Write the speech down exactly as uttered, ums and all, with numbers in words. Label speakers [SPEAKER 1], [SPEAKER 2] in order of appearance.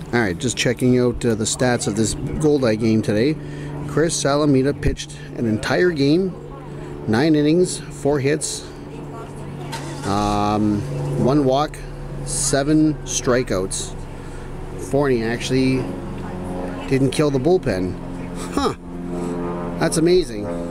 [SPEAKER 1] Alright, just checking out uh, the stats of this Goldeye game today. Chris Salamita pitched an entire game, nine innings, four hits, um, one walk, seven strikeouts. Forney actually didn't kill the bullpen. Huh. That's amazing.